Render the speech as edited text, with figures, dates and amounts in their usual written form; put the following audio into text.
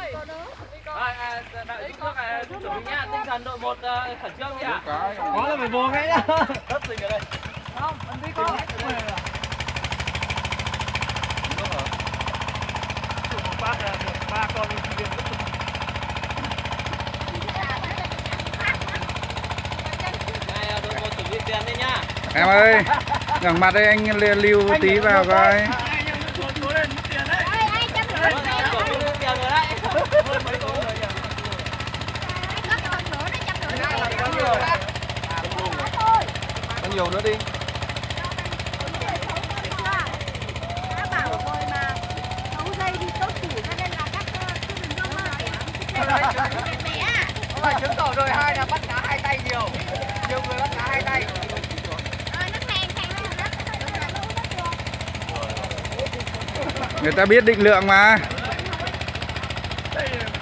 chuẩn bị nha, tinh thần đội 1 khẩn trương đi ạ. Có là phải vô ngay nhá. Thấp sinh ở đây. Không, anh đi con. Bác là được 3 con đi viên. Này, đội 1 chuẩn bị tiền đi nhá. Em ơi, ngẩng mặt đây anh lưu tí vào coi. Có nhiều nữa đi. Không phải chứng tỏ rồi, hai là bắt cá hai tay nhiều. Nhiều người bắt cá hai tay. Người ta biết định lượng mà. Đây